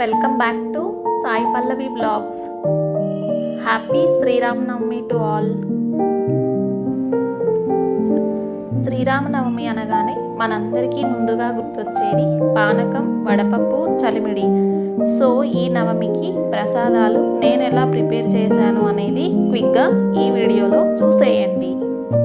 welcome back to Saipallavi vlogs. Happy Srirama to all. Srirama navami anagane manandariki munduga gurtocchedi panakam, Vada, pappu, Chalividi. So ee navamiki prasadalu nenu ela prepare chesanu anedi quick ga ee video lo chuseyandi.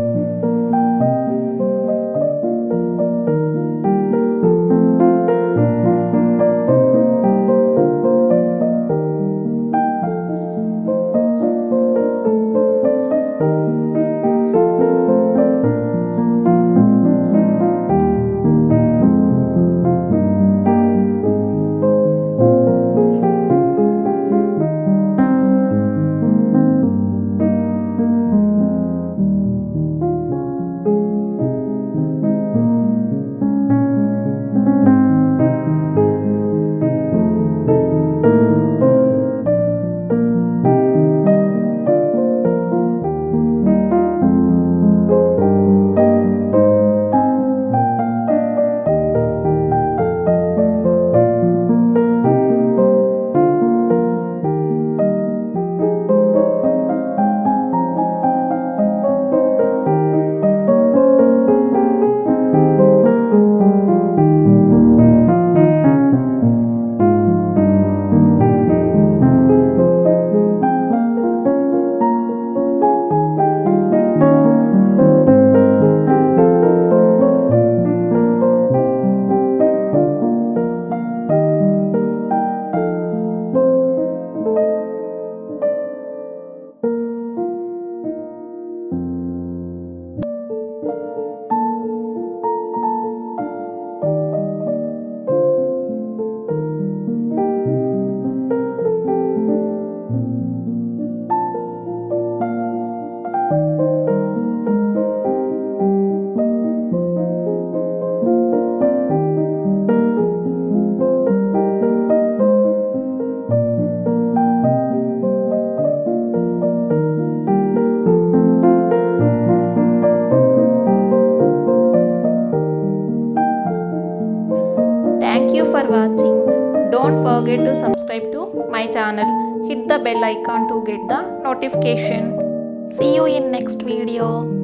Thank you for watching. Don't forget to subscribe to my channel. Hit the bell icon to get the notification. See you in next video.